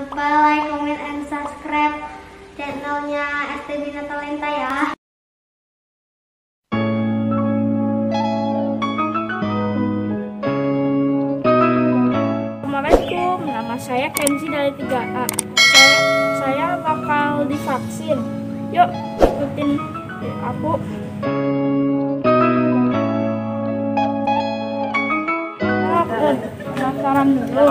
lupa like, comment, and subscribe channelnya ST Bina Talenta ya. Assalamualaikum, nama saya Kenzi dari 3A. Saya bakal divaksin. Yuk ikutin aku. Pendaftaran dulu.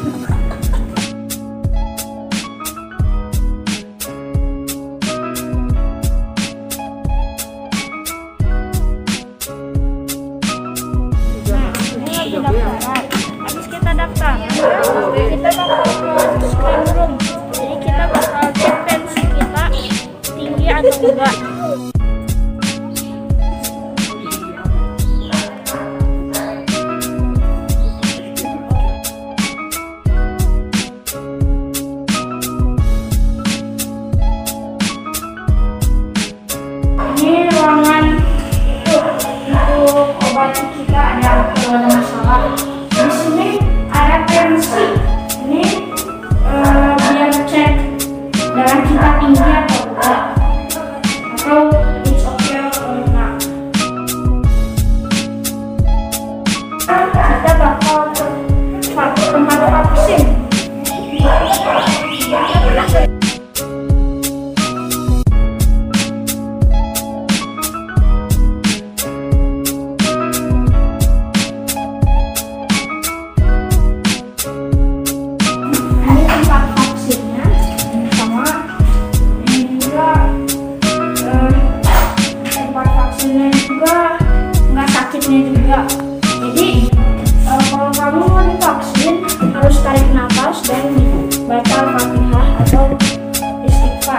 Daftaran. Habis kita daftar, kita bakal ke screen room. Jadi kita bakal cek tensi kita tinggi atau enggak. Ini ruangan untuk obat kita kalau ada masalah. Di sini ada tensi. Ini biar cek darah kita tinggi atau enggak, atau it's okay atau enggak. Kita bakal ke tempat vaksin. Juga. Jadi kalau kamu mau divaksin harus tarik nafas dan baca Al-Fatihah atau istighfar.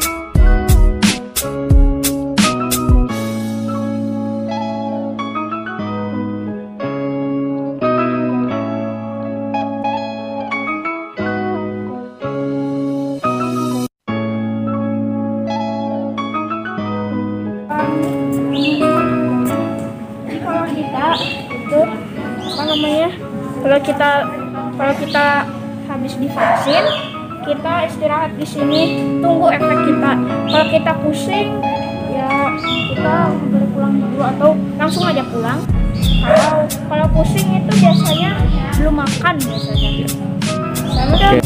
Itu apa namanya, kalau kita habis divaksin, kita istirahat di sini tunggu efek kita. Kalau kita pusing ya kita boleh pulang dulu atau langsung aja pulang. Kalau pusing itu biasanya belum makan biasanya. Okay.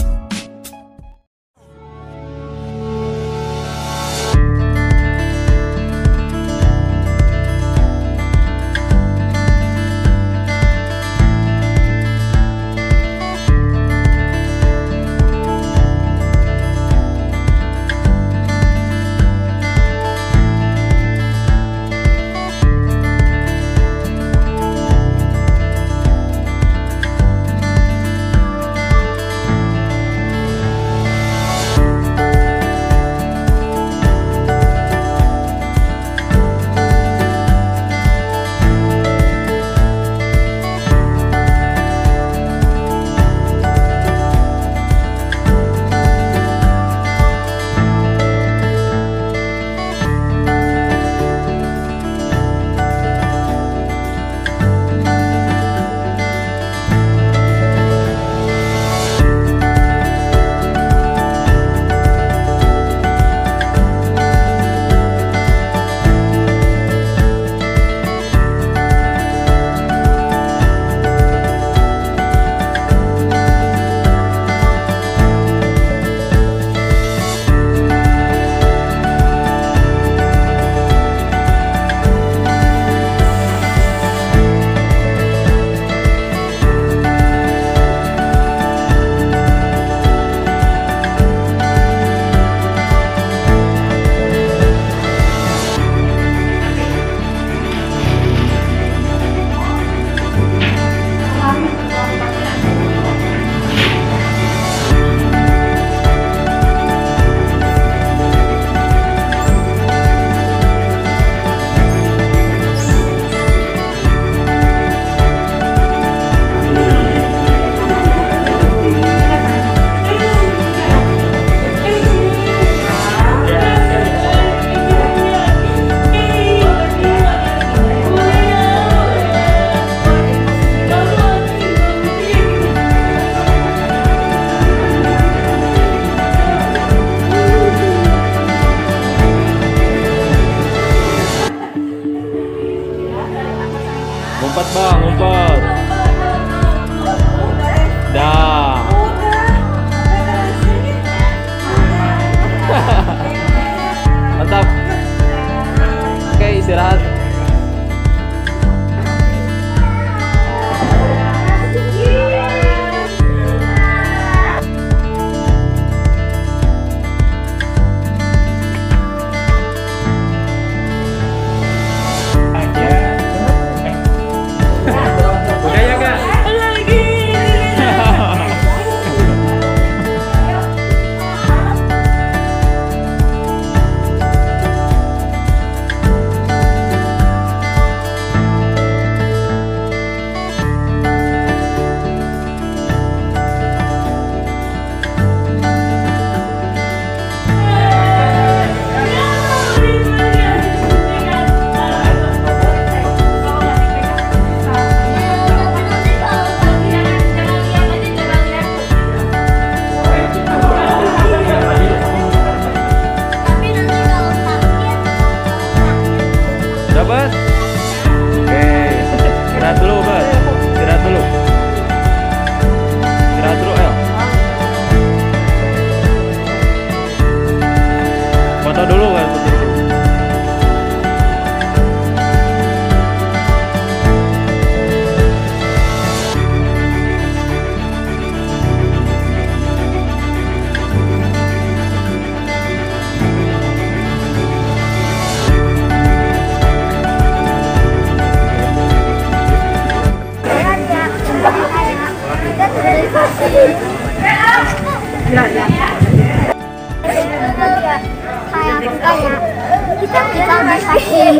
Kayak aku tanya, kita divaksin.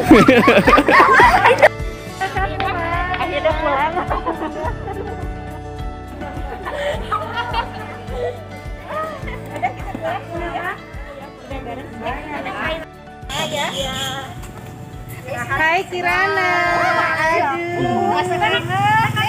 Akhirnya pulang. Hai Kirana. Aduh.